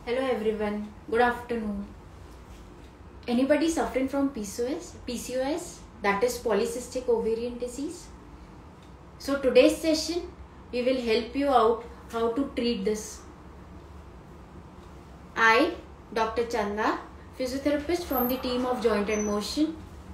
Hello everyone, good afternoon. Anybody suffering from PCOS, that is polycystic ovarian disease? So today's session we will help you out how to treat this. I, Dr. Chanda, physiotherapist from the team of Joint and Motion.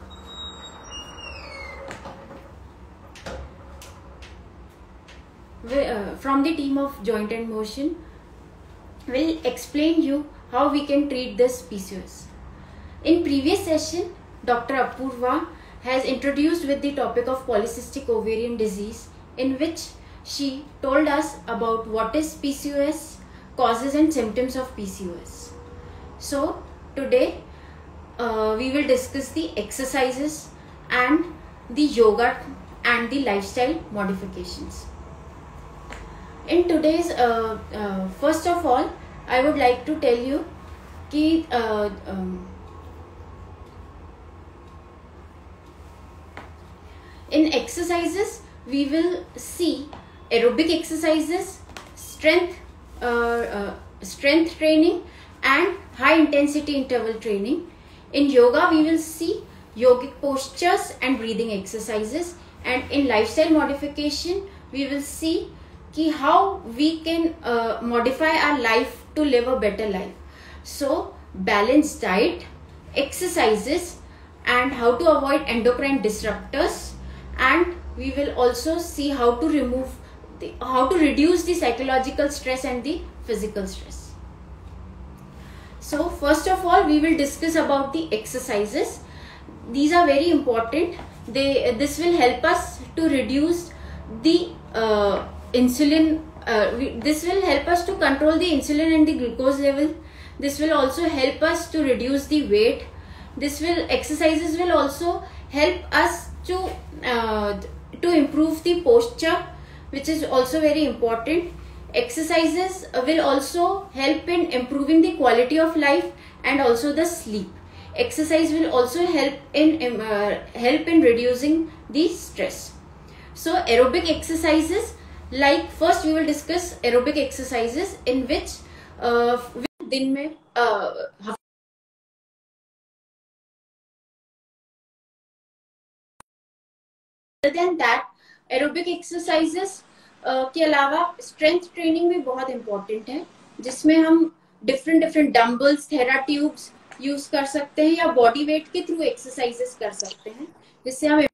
From the team of Joint and Motion, will explain you how we can treat this PCOS. In previous session, Dr. Apurva has introduced with the topic of polycystic ovarian disease, in which she told us about what is PCOS, causes and symptoms of PCOS. So today we will discuss the exercises and the yoga and the lifestyle modifications. In today's first of all, I would like to tell you कि in exercises we will see aerobic exercises, strength training and high intensity interval training. In yoga we will see yogic postures and breathing exercises, and in lifestyle modification we will see how we can modify our life to live a better life. So balanced diet, exercises and how to avoid endocrine disruptors, and we will also see how to reduce the psychological stress and the physical stress. So first of all we will discuss about the exercises. These are very important. This will help us to reduce the insulin. This will help us to control the insulin and the glucose level. This will also help us to reduce the weight. Exercises will also help us to improve the posture, which is also very important. Exercises will also help in improving the quality of life and also the sleep. Exercise will also help in reducing the stress. So aerobic exercises, like first we will discuss aerobic exercises, in which दिन में other than that aerobic exercises के अलावा strength training भी बहुत important है, जिसमें हम different dumbbells, thera tubes use कर सकते हैं या बॉडी वेट के थ्रू एक्सरसाइजेस कर सकते हैं, जिससे हम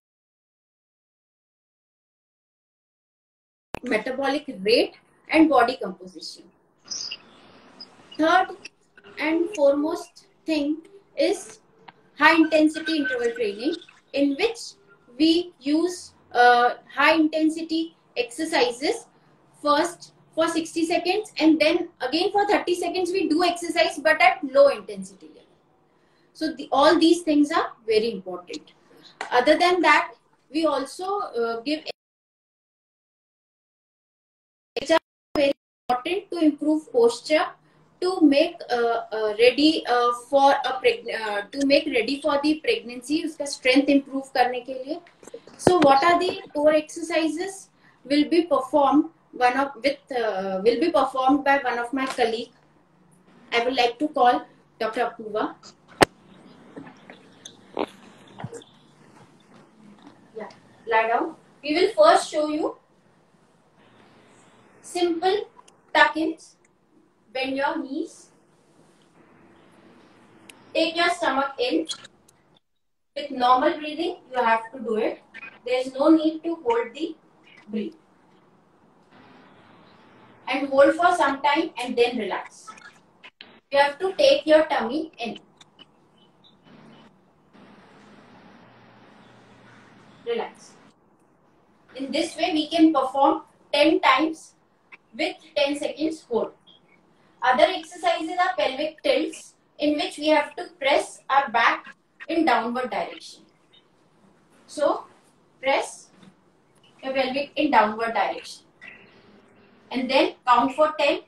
metabolic rate and body composition. Third and foremost thing is high intensity interval training, in which we use high intensity exercises first for 60 seconds and then again for 30 seconds we do exercise but at low intensity level. So all these things are very important. Other than that, we also give very important to improve posture, to make ready for the pregnancy, उसका strength improve करने के लिए. So what are the core exercises will be performed by one of my colleague. I would like to call Dr. Apurva. Yeah, lie down. We will first show you simple tuck-ins. Bend your knees. Take your stomach in. With normal breathing, you have to do it. There is no need to hold the breath. And hold for some time and then relax. You have to take your tummy in. Relax. In this way, we can perform 10 times with 10 seconds hold. Other exercises are pelvic tilts, in which we have to press our back in downward direction. So, press your pelvic in downward direction. And then count for 10.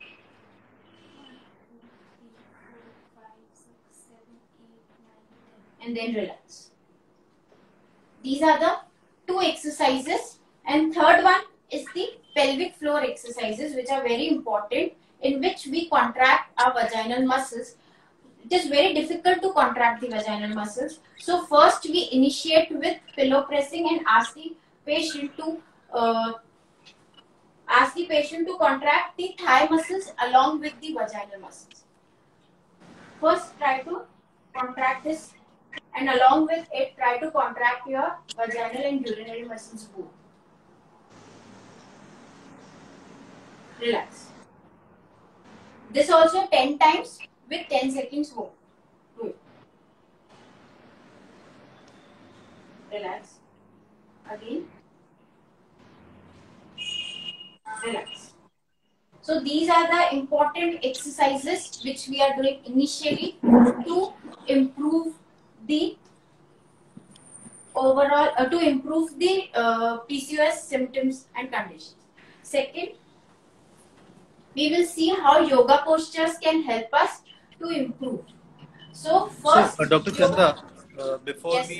1, 2, 3, 4, 5, 6, 7, 8, 9, 10. And then relax. These are the two exercises. And third one is the pelvic floor exercises, which are very important, in which we contract our vaginal muscles. It is very difficult to contract the vaginal muscles. So first we initiate with pillow pressing and ask the patient to contract the thigh muscles along with the vaginal muscles. First try to contract this, and along with it try to contract your vaginal and urinary muscles both. Relax. This also 10 times with 10 seconds hold. Do it. Relax. Again. Relax. So these are the important exercises which we are doing initially to improve the overall, to improve the PCOS symptoms and conditions. Second, we will see how yoga postures can help us to improve. So first, Dr. Chandra, before yes,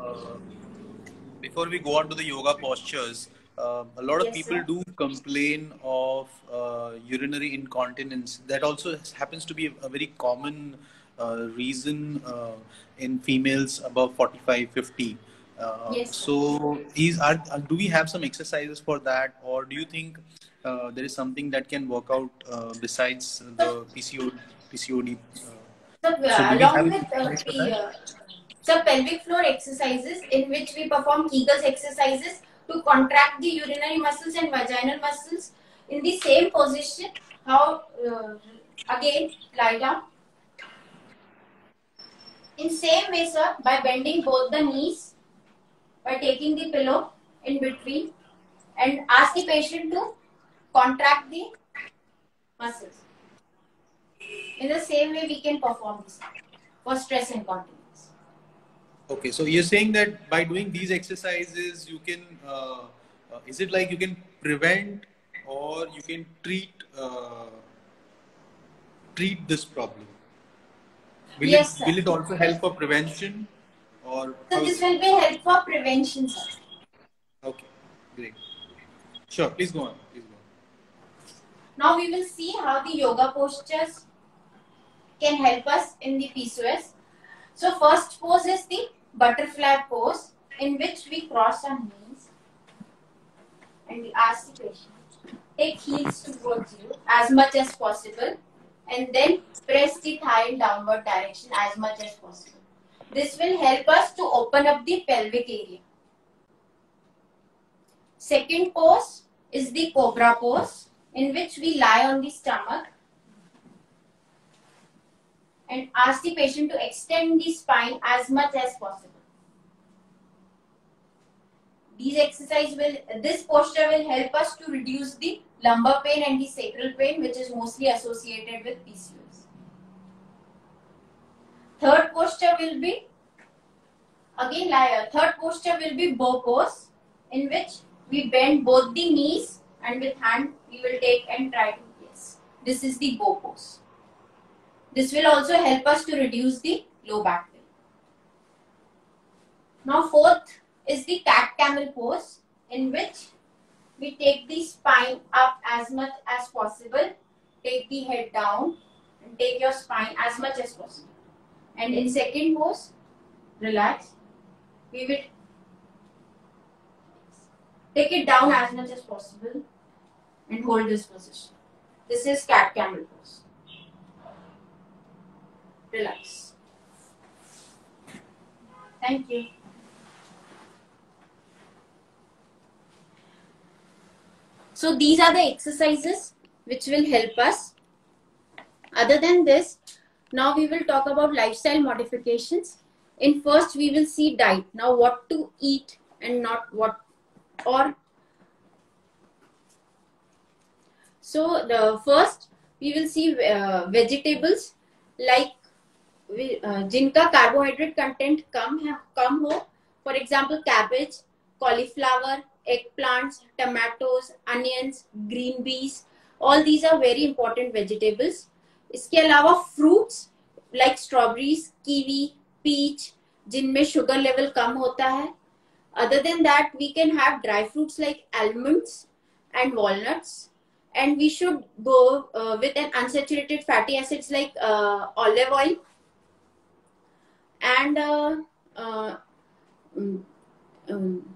we go on to the yoga postures, a lot of yes, people sir. do complain of urinary incontinence. That also happens to be a very common reason in females above 45, 50. Yes, sir. So, do we have some exercises for that, or do you think there is something that can work out besides the PCOD? So, So, do we have along any with exercise for that? some pelvic floor exercises in which we perform Kegels exercises to contract the urinary muscles and vaginal muscles in the same position. How again lie down in same way, sir, by bending both the knees, by taking the pillow in between, and ask the patient to contract the muscles. In the same way, we can perform this for stress incontinence. Okay, so you're saying that by doing these exercises, you can, is it like you can prevent or you can treat this problem? Yes, Will sir. it also help for prevention, or So how is this it? will be help for prevention, sir. Okay, great. Sure, please go on. Please go on. Now we will see how the yoga postures can help us in the PCOS. So first pose is the butterfly pose, in which we cross our knees and we ask the patient, take heels towards you as much as possible, and then press the thigh in downward direction as much as possible. This will help us to open up the pelvic area. Second pose is the cobra pose, in which we lie on the stomach and ask the patient to extend the spine as much as possible. This posture will help us to reduce the lumbar pain and the sacral pain, which is mostly associated with PCOS. Third posture will be, again third posture will be bow pose, in which we bend both the knees and with hand we will take and try to, yes, this is the bow pose. This will also help us to reduce the low back pain. Now fourth is the cat camel pose, in which we take the spine up as much as possible, take the head down and take your spine as much as possible. And in second pose, relax. We will take it down as much as possible and hold this position. This is cat camel pose. Relax. Thank you. So these are the exercises which will help us. Other than this, now we will talk about lifestyle modifications. In first, we will see diet. Now what to eat and not what, or. So the first, we will see vegetables like जिनका carbohydrate content कम हो, for example cabbage, cauliflower, eggplants, tomatoes, onions, green peas, all these are very important vegetables. इसके अलावा fruits like strawberries, kiwi, peach, जिनमें sugar level कम होता है. Other than that, we can have dry fruits like almonds and walnuts. and we should go with an unsaturated fatty acids like olive oil, and mm, um,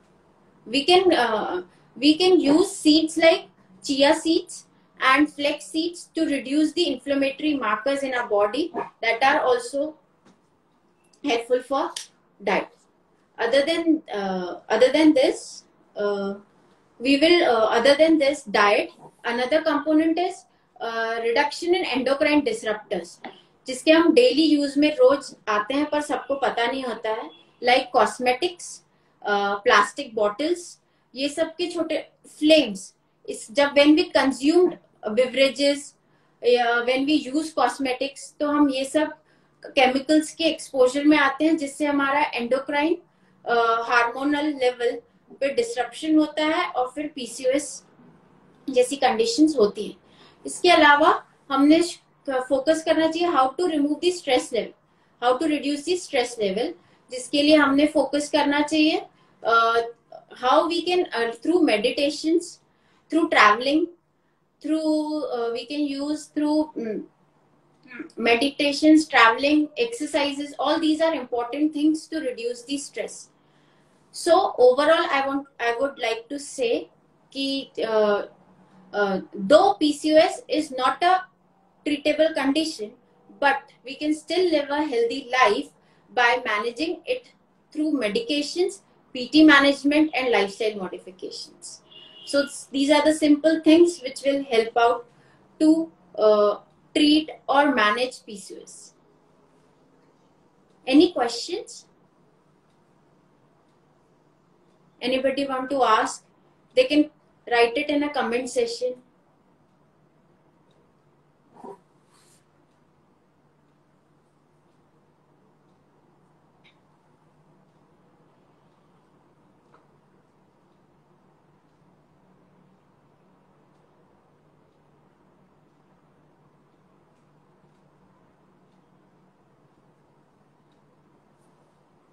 we can use seeds like chia seeds and flax seeds to reduce the inflammatory markers in our body that are also helpful for diet. Other than this, we will other than this diet, another component is reduction in endocrine disruptors, जिसके हम daily use में रोज आते हैं पर सबको पता नहीं होता है, लाइक कॉस्मेटिक्स, प्लास्टिक बॉटल्स, ये सब के छोटे फ्लेम्स, इस जब व्हेन वी कंज्यूम्ड बिवरेजेस या व्हेन वी यूज कॉस्मेटिक्स, तो हम ये सब केमिकल्स के एक्सपोजर में आते हैं, जिससे हमारा एंडोक्राइन हार्मोनल लेवल पे डिसरप्शन होता है और फिर पीसीओएस जैसी कंडीशंस होती हैं. इसके अलावा हमने फोकस करना चाहिए how to remove the stress level, how to reduce the stress level, जिसके लिए हमने फोकस करना चाहिए how we can through meditations, through travelling, through we can use through meditations, traveling, exercises, all these are important things to reduce the stress. So overall I would like to say ki though PCOS is not a treatable condition, but we can still live a healthy life by managing it through medications, PT management, and lifestyle modifications. So these are the simple things which will help out to treat or manage PCOS. Any questions? Anybody want to ask? They can write it in a comment section.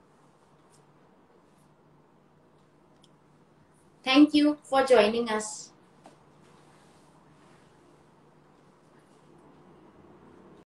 Thank you for joining us.